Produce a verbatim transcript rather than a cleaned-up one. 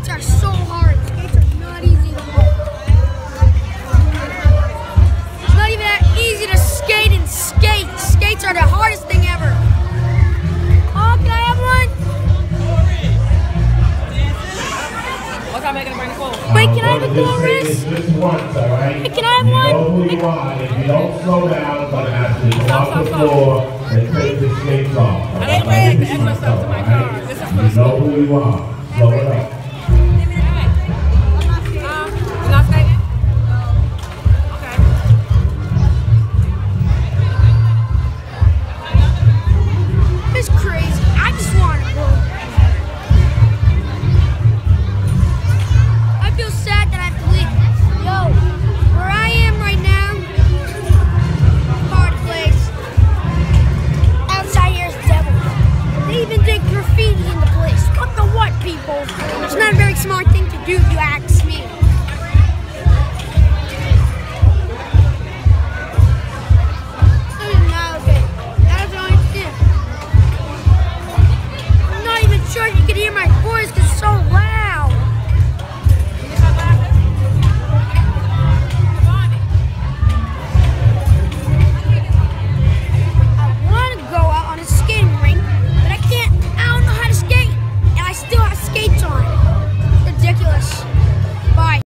Skates are so hard. Skates are not easy to hold. It's not even that easy to skate and skate. Skates are the hardest thing ever. Oh, can I have one? What time am I going to bring the phone? Wait, can I have a chorus? Just once, all right? Hey, can I have You one? know who you are. If you don't slow down, but have to come off the floor and take the skates off. I didn't bring the extra stuff to my car. This is for the You know school. who you are. Slow it up. Um, not skating? Okay. It's crazy. I just want to go. I feel sad that I have to leave. Yo, where I am right now, hard place. Outside here is devil. They even did graffiti in the place. What the what, people? It's not a very smart thing to do, you act.